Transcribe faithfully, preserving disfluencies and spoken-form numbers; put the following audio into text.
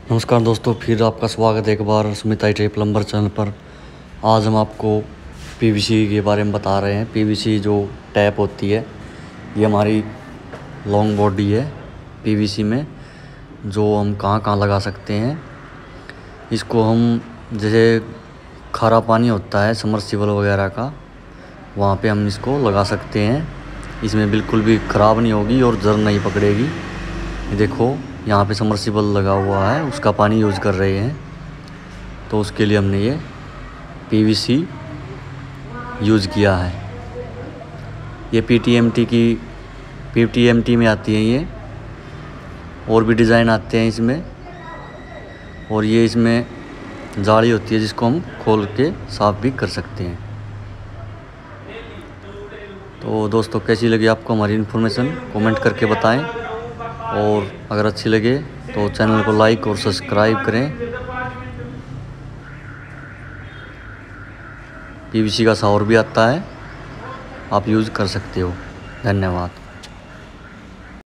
नमस्कार दोस्तों, फिर आपका स्वागत है एक बार Sumit I T I plumber channel पर। आज हम आपको पीवीसी के बारे में बता रहे हैं। पीवीसी जो टैप होती है, ये हमारी लॉन्ग बॉडी है पीवीसी में, जो हम कहाँ कहाँ लगा सकते हैं। इसको हम जैसे खारा पानी होता है समरसीबल वगैरह का, वहाँ पे हम इसको लगा सकते हैं। इसमें बिल्कुल भी ख़राब नहीं होगी और जर नहीं पकड़ेगी। देखो यहाँ पे समरसीबल लगा हुआ है, उसका पानी यूज़ कर रहे हैं, तो उसके लिए हमने ये पीवीसी यूज़ किया है। ये पीटीएमटी की पीटीएमटी में आती है ये, और भी डिज़ाइन आते हैं इसमें। और ये इसमें जाली होती है जिसको हम खोल के साफ़ भी कर सकते हैं। तो दोस्तों, कैसी लगी आपको हमारी इन्फॉर्मेशन, कमेंट करके बताएं। और अगर अच्छी लगे तो चैनल को लाइक और सब्सक्राइब करें। पीवीसी का शावर भी आता है, आप यूज़ कर सकते हो। धन्यवाद।